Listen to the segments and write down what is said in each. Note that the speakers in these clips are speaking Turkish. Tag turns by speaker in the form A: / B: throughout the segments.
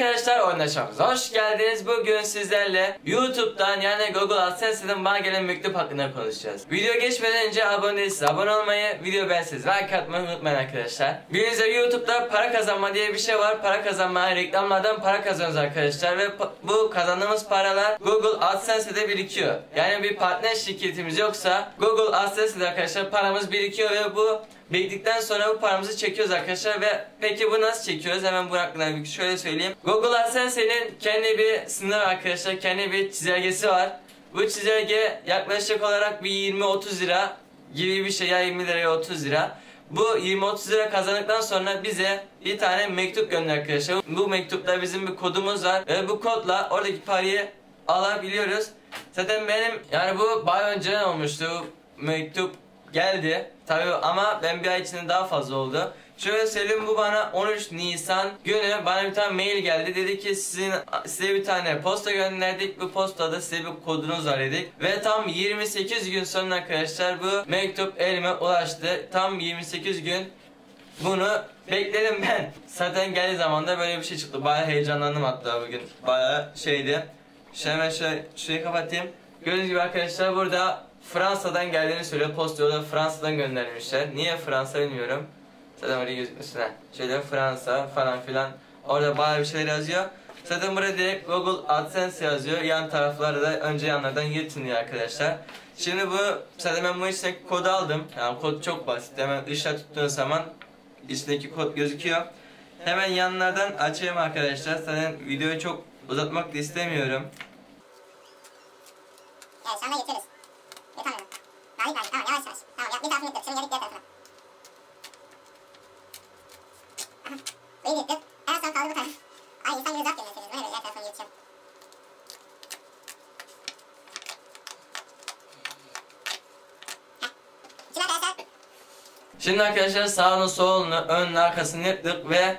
A: arkadaşlar, oynaşmamıza hoş geldiniz. Bugün sizlerle YouTube'dan yani Google AdSense'den bana gelen mektup hakkında konuşacağız. Video geçmeden önce abone değilseniz abone olmayı, video beğenseniz like atmayı unutmayın arkadaşlar. Bildiğinizde YouTube'da para kazanma diye bir şey var. Para kazanma, reklamlardan para kazanıyoruz arkadaşlar ve bu kazandığımız paralar Google AdSense'de birikiyor. Yani bir partner şirketimiz yoksa Google AdSense'de arkadaşlar paramız birikiyor ve bu biriktikten sonra bu paramızı çekiyoruz arkadaşlar. Ve peki bu nasıl çekiyoruz? Hemen bu hakkında şöyle söyleyeyim. Google AdSense'nin kendi bir sınır arkadaşlar, kendi bir çizelgesi var. Bu çizelge yaklaşık olarak bir 20-30 lira gibi bir şey, ya 20 liraya 30 lira. Bu 20-30 lira kazandıktan sonra bize bir tane mektup gönder arkadaşlar. Bu mektupta bizim bir kodumuz var ve bu kodla oradaki parayı alabiliyoruz. Zaten benim yani bu bayağı önceden olmuştu. Mektup geldi tabii ama ben bir ay içinde daha fazla oldu. Şöyle söyleyeyim, bu bana 13 Nisan günü bana bir tane mail geldi. Dedi ki size bir tane posta gönderdik. Bu postada size bir kodunuz var dedik. Ve tam 28 gün sonra arkadaşlar bu mektup elime ulaştı. Tam 28 gün bunu bekledim ben. Zaten geldiği zaman da böyle bir şey çıktı. Bayağı heyecanlandım hatta bugün. Bayağı şeydi. Hemen şurayı kapatayım. Gördüğünüz gibi arkadaşlar burada Fransa'dan geldiğini söylüyor. Postayı da Fransa'dan göndermişler. Niye Fransa bilmiyorum. Zaten oraya gözükmüşsün. Şöyle Fransa falan filan. Orada bayağı bir şeyler yazıyor. Zaten burada direkt Google AdSense yazıyor. Yan tarafları da önce yanlardan yırtınıyor arkadaşlar. Şimdi bu zaten ben bu içindeki kodu aldım. Yani kod çok basit. Hemen ışığa tuttuğun zaman içindeki kod gözüküyor. Hemen yanlardan açayım arkadaşlar. Zaten videoyu çok uzatmak da istemiyorum.
B: Evet, şu anda geçiyoruz. Yapamıyorum. Verdik. Tamam, yavaş yavaş. Tamam, bir tarafını yıktık. Şimdi geldik diğer tarafına. Aha. Burayı yıktık. Hemen sonra kaldı bu taraf. Ay, insan gibi zat geliyor. Bu ne böyle? Diğer tarafını yıkacağım. Şimdi arkadaşlar.
A: Şimdi arkadaşlar sağını solunu önünü arkasını yırttık ve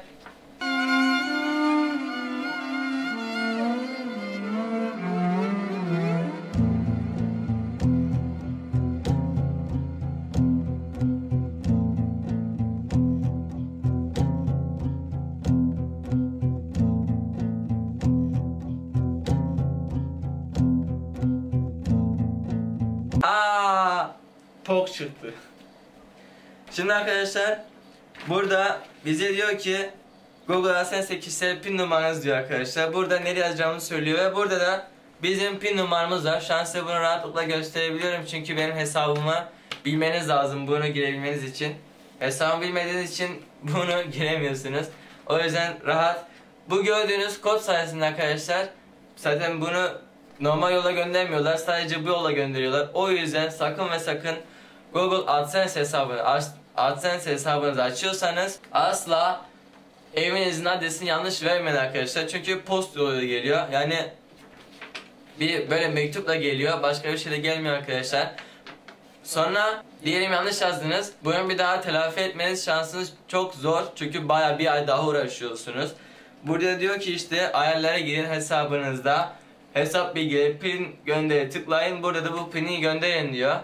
A: tok çıktı. Şimdi arkadaşlar burada bize diyor ki Google AdSense kişisel pin numaranız diyor arkadaşlar. Burada nereye yazacağımızı söylüyor ve burada da bizim pin numaramız var. Şu an size bunu rahatlıkla gösterebiliyorum çünkü benim hesabımı bilmeniz lazım bunu girebilmeniz için. Hesabımı bilmediğiniz için bunu giremiyorsunuz. O yüzden rahat. Bu gördüğünüz kod sayesinde arkadaşlar zaten bunu normal yola göndermiyorlar. Sadece bu yola gönderiyorlar. O yüzden sakın ve sakın Google AdSense hesabınızı açıyorsanız asla evinizin adresini yanlış vermeyin arkadaşlar. Çünkü post yoluyla geliyor. Yani bir böyle mektupla geliyor. Başka bir şeyle gelmiyor arkadaşlar. Sonra diyelim yanlış yazdınız. Bunu bir daha telafi etmeniz şansınız çok zor. Çünkü bayağı bir ay daha uğraşıyorsunuz. Burada diyor ki işte ayarlara girin hesabınızda. Hesap bilgileri pin gönderi tıklayın. Burada da bu pini gönderin diyor.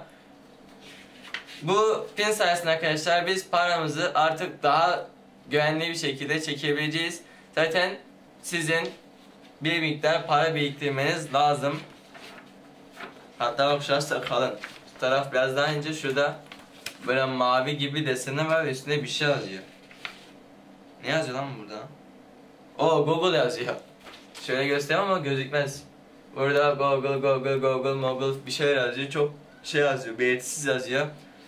A: Bu pin sayesinde arkadaşlar biz paramızı artık daha güvenli bir şekilde çekebileceğiz. Zaten sizin bir miktar para biriktirmeniz lazım. Hatta bak şurası kalın. Şu taraf biraz daha ince, şurada böyle mavi gibi deseni var ve üstünde bir şey yazıyor. Ne yazıyor lan burada? O Google yazıyor. Şöyle göstereyim ama gözükmez. Burada Google bir şey yazıyor. Çok şey yazıyor, belirtisiz yazıyor.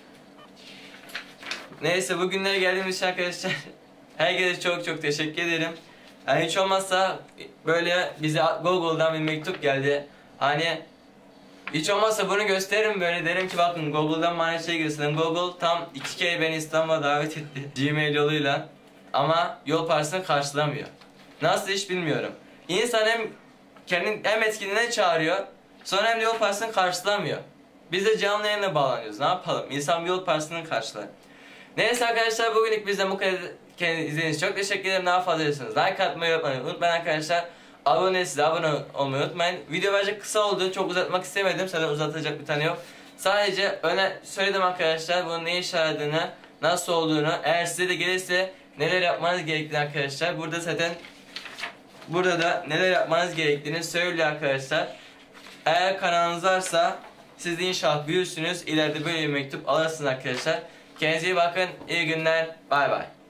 A: Neyse, bugünlere geldiğimiz için arkadaşlar herkese çok teşekkür ederim. Yani hiç olmazsa böyle bize Google'dan bir mektup geldi. Hani hiç olmazsa bunu gösteririm, böyle derim ki bakın Google'dan bana şey gösterin. Google tam 2 kere beni İstanbul'a davet etti Gmail yoluyla. Ama yol parasını karşılamıyor. Nasıl iş bilmiyorum. İnsan hem etkinliğine çağırıyor, sonra hem de yol parasını karşılamıyor. Biz de canlı yayına bağlanıyoruz. Ne yapalım? İnsan bir yol parasını karşılar. Neyse arkadaşlar, bugünlük bizden bu kadar. Kendinize izlediğiniz için çok teşekkür ederim. Daha fazla izliyorsanız like atmayı unutmayın arkadaşlar. Abone değilseniz abone olmayı unutmayın. Video bence kısa oldu. Çok uzatmak istemedim. Zaten uzatacak bir tane yok. Sadece söyledim arkadaşlar bunun ne işe yaradığını, nasıl olduğunu. Eğer size de gelirse neler yapmanız gerektiğini arkadaşlar. Burada zaten burada da neler yapmanız gerektiğini söylüyor arkadaşlar. Eğer kanalınız varsa siz de inşallah büyürsünüz. İleride böyle bir mektup alırsınız arkadaşlar. Kendinize iyi bakın. İyi günler. Bay bay.